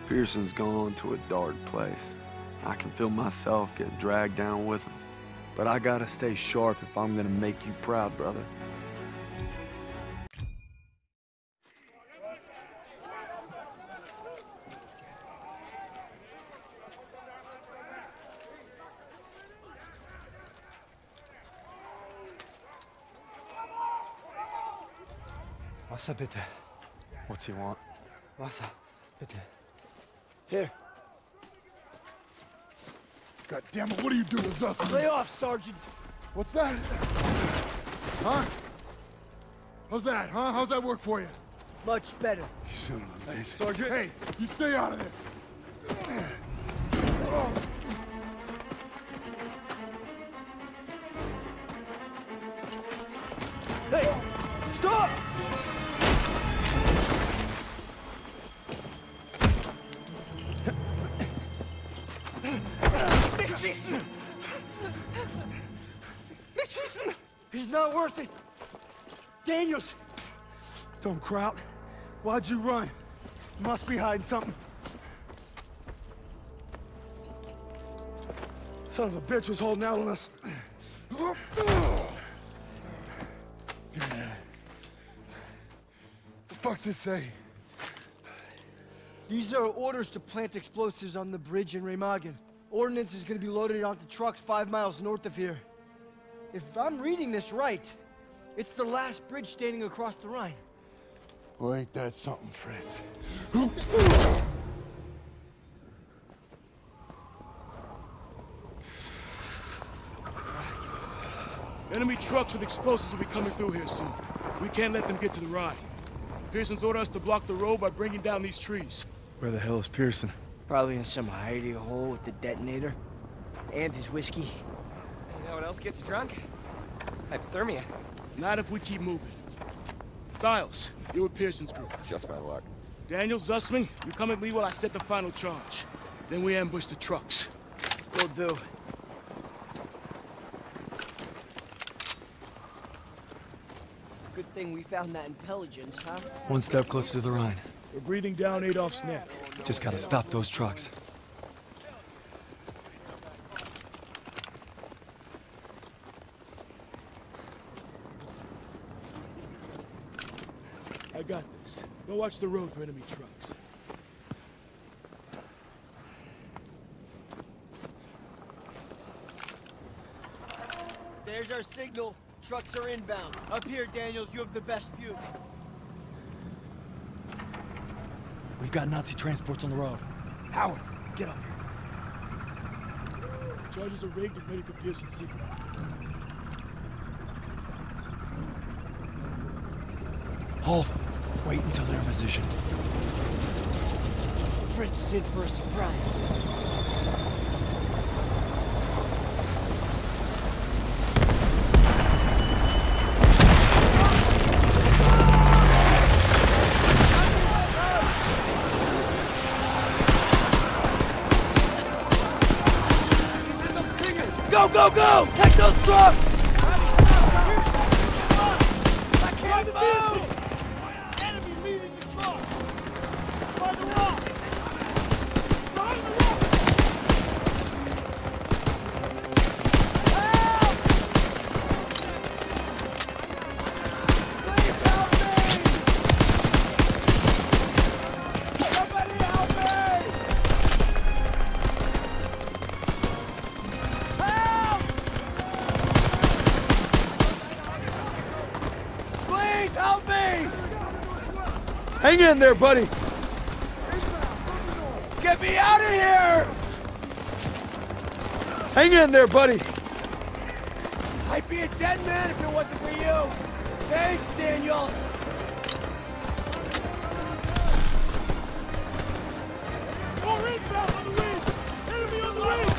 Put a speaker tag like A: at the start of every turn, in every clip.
A: Pearson's gone to a dark place. I can feel myself get dragged down with him. But I gotta stay sharp if I'm gonna make you proud, brother.
B: Wasser bitte.
A: What's he want?
B: Wasser bitte.
A: Here.
C: God damn it, what are you doing, Zussman?
B: Lay off, Sergeant.
C: What's that? Huh? How's that, huh? How's that work for you?
B: Much better.
C: You son of a bitch.
A: Sergeant.
C: Hey, you stay out of this.
B: Hey, stop!
D: Mitchison! Mitchison!
B: He's not worth it. Daniels! Don't Kraut. Why'd you run? You must be hiding something. Son of a bitch was holding out on us.
C: The fuck's this say?
B: These are orders to plant explosives on the bridge in Remagen. Ordnance is gonna be loaded onto trucks 5 miles north of here. If I'm reading this right, it's the last bridge standing across the Rhine.
C: Well, ain't that something, Fritz?
E: Enemy trucks with explosives will be coming through here soon. We can't let them get to the Rhine. Pearson's ordered us to block the road by bringing down these trees.
A: Where the hell is Pearson?
B: Probably in some hidey hole with the detonator. And his whiskey.
D: You know what else gets you drunk? Hypothermia.
E: Not if we keep moving. Siles, you're with Pearson's group.
D: Just my luck.
E: Daniel, Zussman, you come at me while I set the final charge. Then we ambush the trucks.
B: Will do. Good thing we found that intelligence, huh?
A: One step closer to the Rhine.
E: We're breathing down Adolf's neck.
A: Just gotta stop those trucks.
E: I got this. Go watch the road for enemy trucks.
B: There's our signal. Trucks are inbound. Up here, Daniels, you have the best view.
A: We've got Nazi transports on the road. Howard, get up here.
E: Charges are rigged and ready for Pearson's signal.
A: Hold. Wait until they're in position.
B: Fritz is in for a surprise.
E: Go, go, go! Take those trucks!
D: I can't move! Enemy leading the truck! By the rock! Behind the rock! Help! Please help me! Somebody help me! Help! Please help me!
E: Hang in there, buddy!
D: Get me out of here!
E: Hang in there, buddy!
D: I'd be a dead man if it wasn't for you! Thanks, Daniels! More inbound on the wing! Enemy on the wing!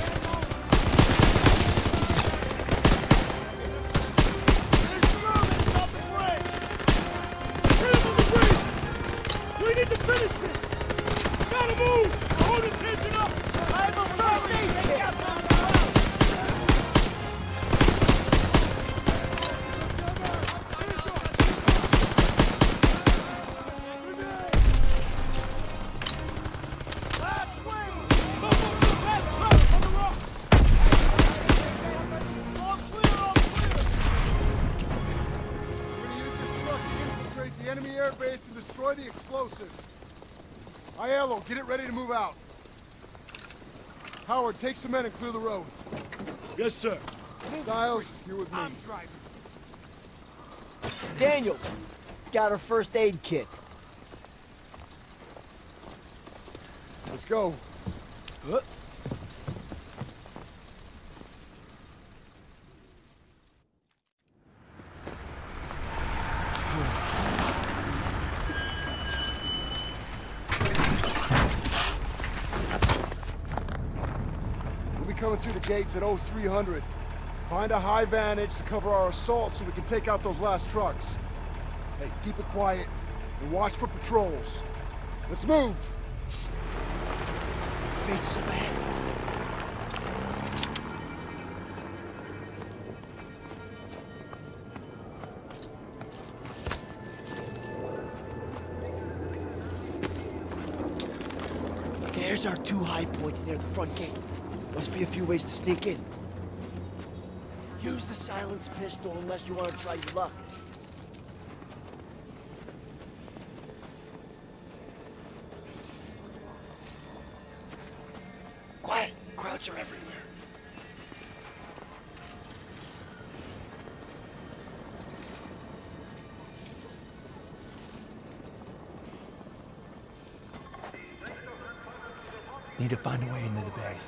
D: We need to finish this! Gotta move! Hold the tension up! I'm a first aid!
C: enemy airbase and destroy the explosive. Aiello, get it ready to move out. Howard, take some men and clear the road.
E: Yes, sir.
C: Stiles, you're with me.
D: I'm driving.
B: Daniel, got her first aid kit.
C: Let's go. We'll be coming through the gates at 0300. Find a high vantage to cover our assault so we can take out those last trucks. Hey, keep it quiet and watch for patrols. Let's move!
B: Bases up ahead. There's our 2 high points near the front gate. Must be a few ways to sneak in. Use the silenced pistol unless you want to try your luck. Quiet. Crowds are everywhere. Need to find a way into the base.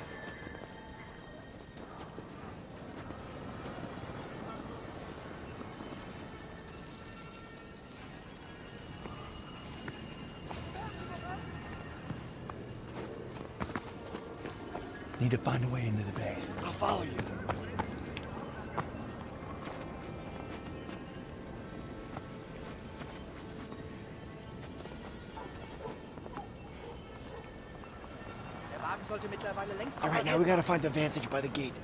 B: Need to find a way into the base. I'll follow you. All right, now we gotta find the vantage by the gate.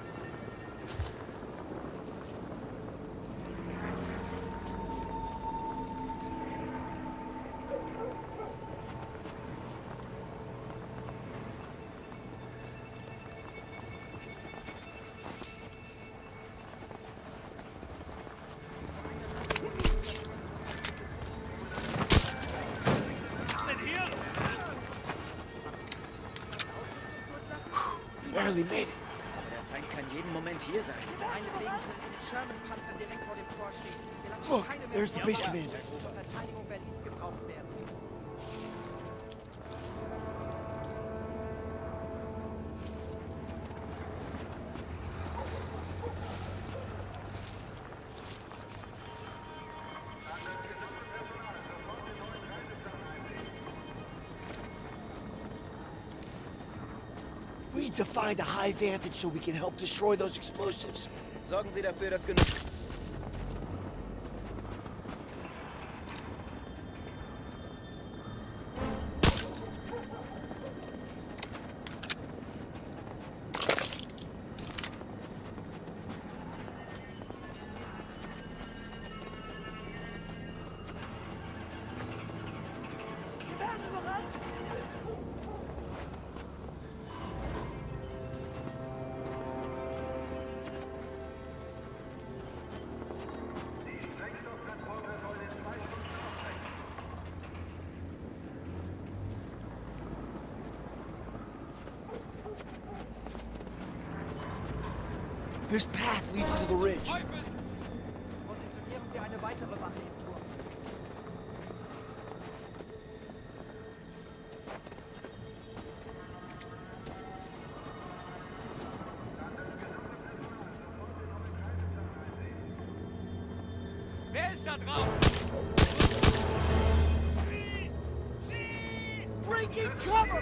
B: Barely made it.
F: Der Feind kann jeden Moment hier sein. Meinetwegen können Sie mit Sherman-Panzern direkt vor dem Tor stehen. Wir lassen
B: Look,
F: keine
B: there's the base commander.
F: zur Verteidigung Berlins gebraucht werden.
B: We need to find a high vantage so we can help destroy those explosives.
F: Sorgen Sie dafür, dass genug...
B: This path leads to the ridge.
F: Positionieren Sie eine weitere Wache im Turm.
D: Wer ist da drauf?
B: Breaking cover!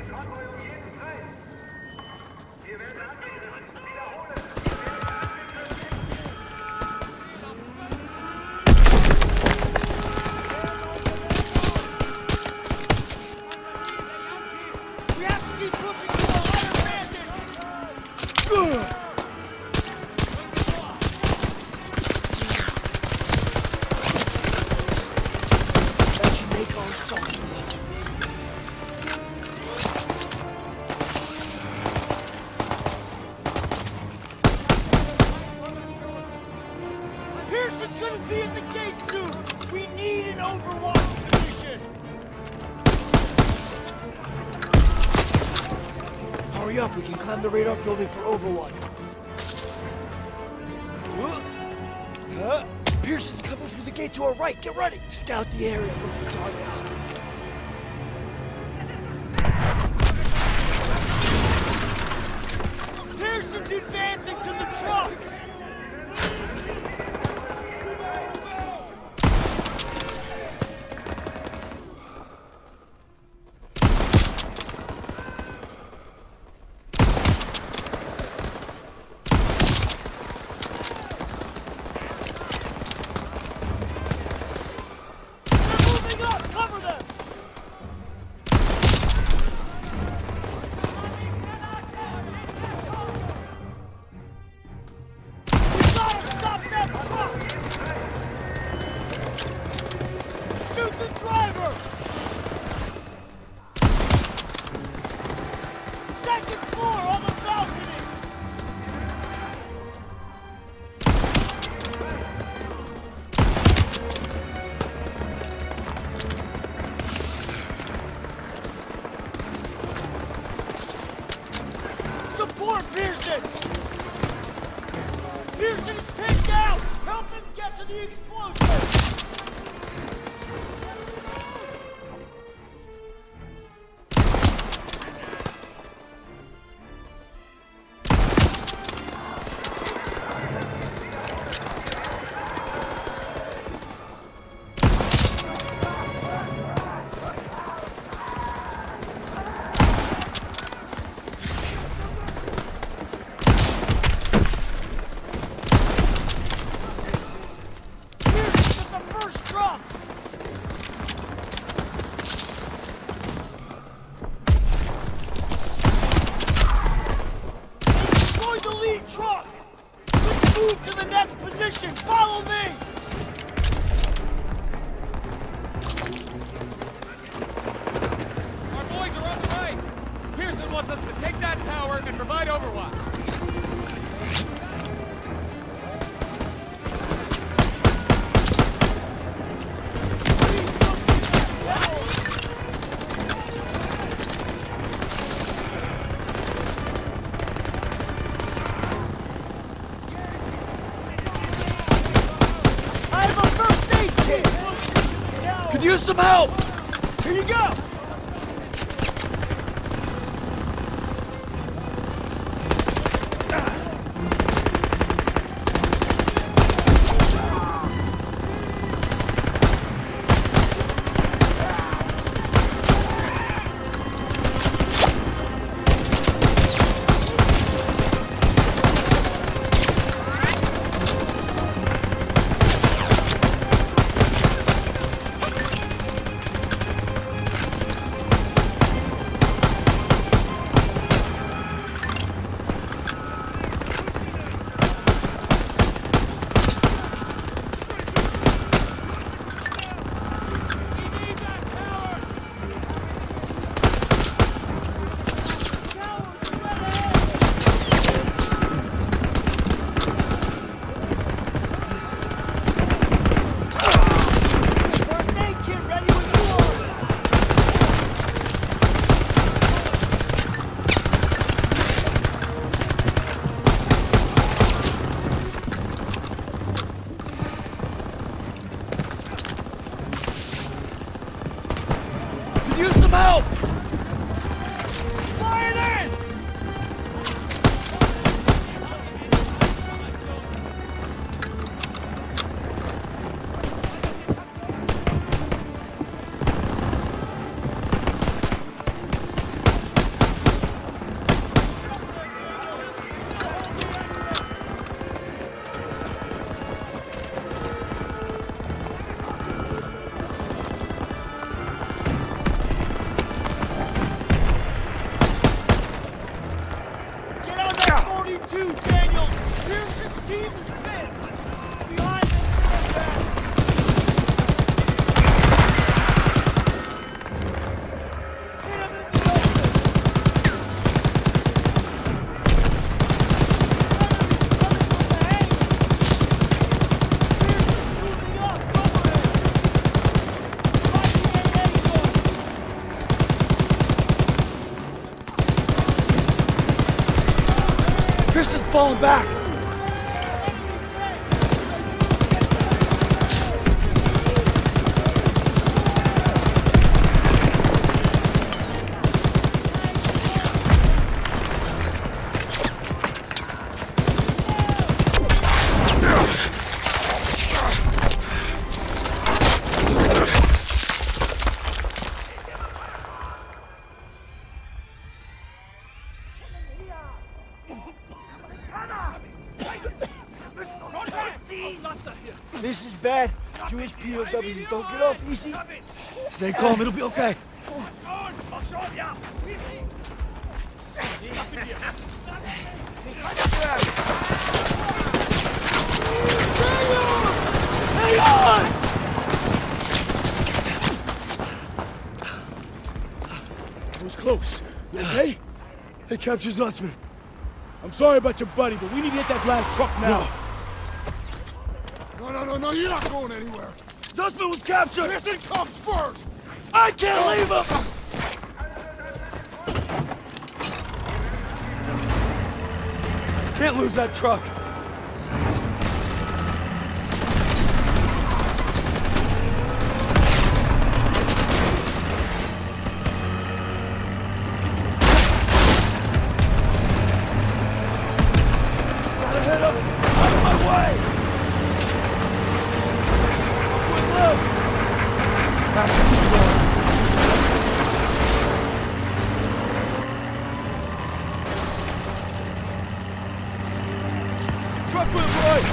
D: We have to keep pushing to the higher vantage!
B: That should make our assault easy.
D: Pearson's gonna be at the gate soon! We need an overwatch!
B: Hurry up, we can climb the radar building for Overwatch. Pearson's coming through the gate to our right. Get ready. Scout the area. Look for targets.
D: Pearson's advancing to the trucks! Support Pearson! Pearson is pinned down! Help him get to the explosives! Follow me!
G: Our boys are on the way! Pearson wants us to take that tower and provide overwatch.
B: Use some help!
D: Here you go!
B: Use some help!
D: Fire it in!
E: falling back!
B: This is bad. Jewish POWs don't get off easy.
E: Stay calm, it'll be okay.
B: Hang on!
E: It was close. You okay?
B: They captured Zussman.
E: I'm sorry about your buddy, but we need to hit that last truck now.
C: No, you're not going anywhere.
B: Zussman was captured!
C: Pearson comes first!
B: I can't leave him! Can't lose that truck. Gotta hit him! Out of my way! Quick look! Truck with him, Roy!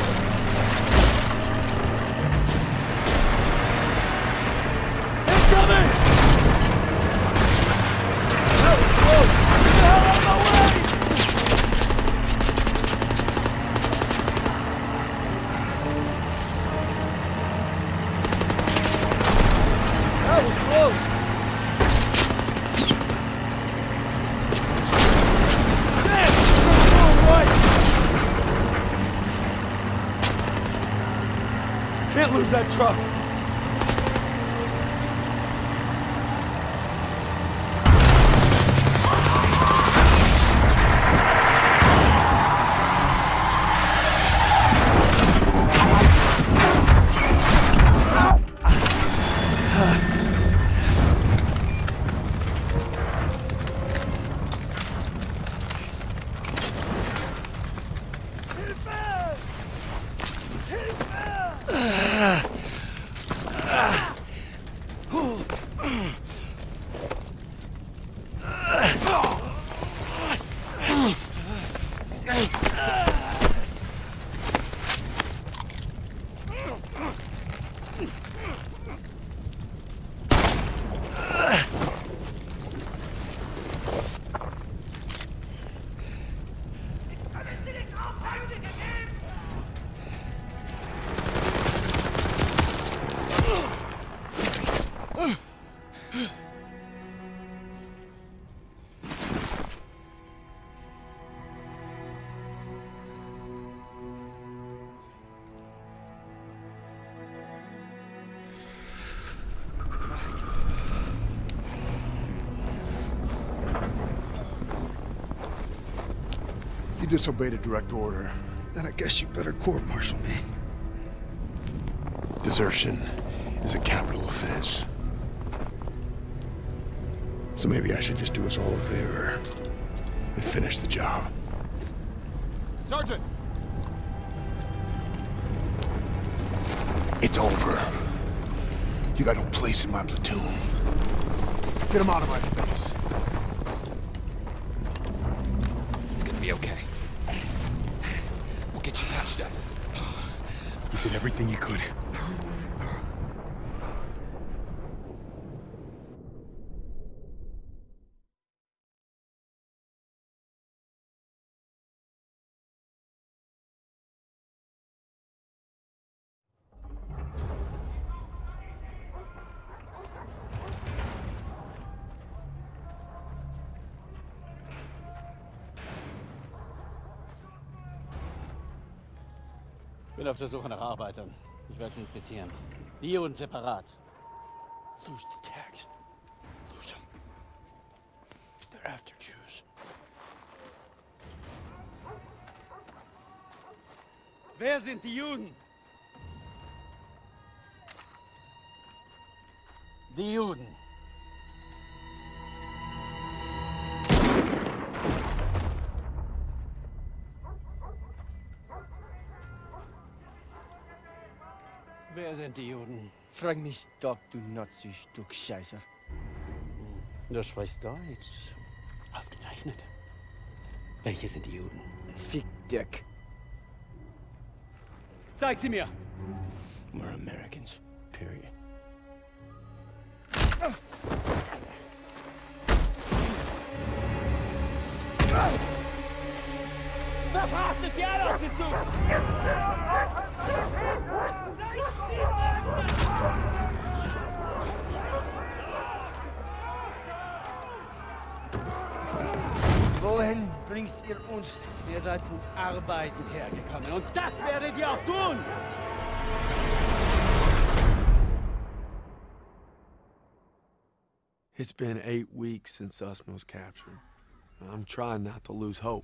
B: Incoming! That was close! Get the hell out of my way! That was close! Damn! Go right! Can't lose that truck.
C: You disobeyed a direct order.
H: Then I guess you better court-martial me.
C: Desertion is a capital offense. So maybe I should just do us all a favor and finish the job.
G: Sergeant!
C: It's over. You got no place in my platoon. Get him out of my face.
G: It's gonna be okay. We'll get you patched up.
C: You did everything you could.
I: Ich bin auf der Suche nach Arbeitern. Ich werde sie inspizieren. Hier und separat.
B: Lose the tags. Lose them. They're after Jews.
I: Wer sind die Juden? Die Juden. Wer sind die Juden?
B: Frag mich doch, du Nazi-Stück Scheiße.
I: Du sprichst Deutsch. Ausgezeichnet. Welche sind die Juden?
B: Fick Dick.
I: Zeig sie mir!
B: We're Americans. Period.
I: Verfrachtet sie alle auf den Zug!
B: Wohin bringt ihr uns?
I: Ihr seid zum Arbeiten hergekommen und das werdet ihr auch tun!
A: It's been 8 weeks since Sussman was captured. I'm trying not to lose hope.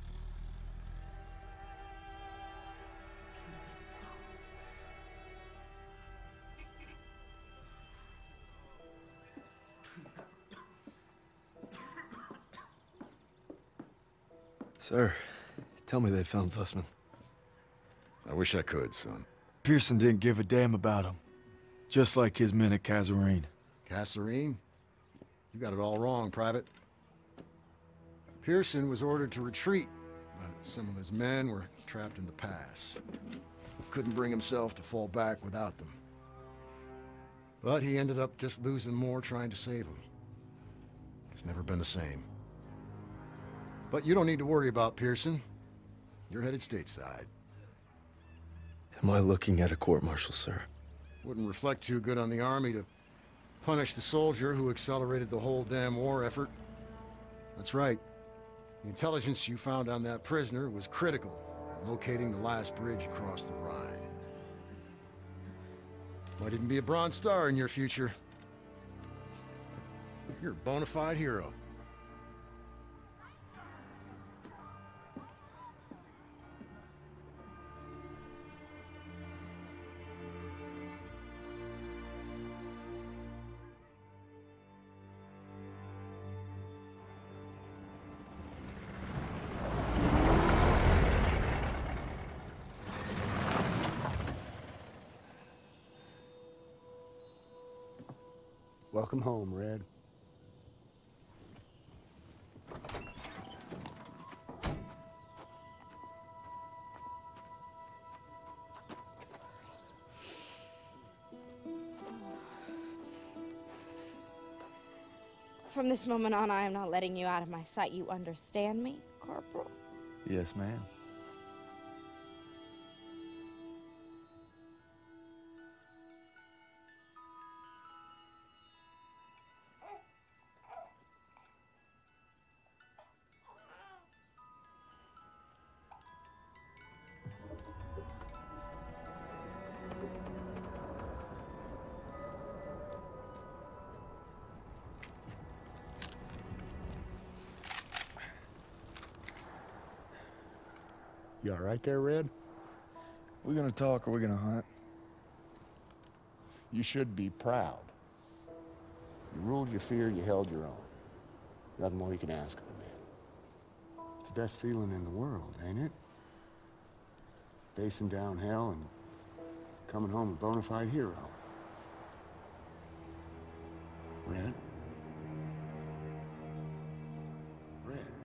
H: Sir, tell me they found Zussman.
C: I wish I could, son.
H: Pearson didn't give a damn about him. Just like his men at Kasserine.
C: Kasserine? You got it all wrong, Private. Pearson was ordered to retreat, but some of his men were trapped in the pass. Couldn't bring himself to fall back without them. But he ended up just losing more trying to save them. It's never been the same. But you don't need to worry about Pearson. You're headed stateside.
H: Am I looking at a court-martial, sir?
C: Wouldn't reflect too good on the Army to punish the soldier who accelerated the whole damn war effort. That's right. The intelligence you found on that prisoner was critical in locating the last bridge across the Rhine. Might even be a Bronze Star in your future. You're a bona fide hero.
J: Welcome home, Red.
K: From this moment on, I am not letting you out of my sight. You understand me, Corporal?
H: Yes, ma'am.
J: You all right there, Red?
H: We gonna talk or we gonna hunt?
J: You should be proud. You ruled your fear, you held your own. Nothing more you can ask of a man. It's the best feeling in the world, ain't it? Facing down hell and coming home a bona fide hero.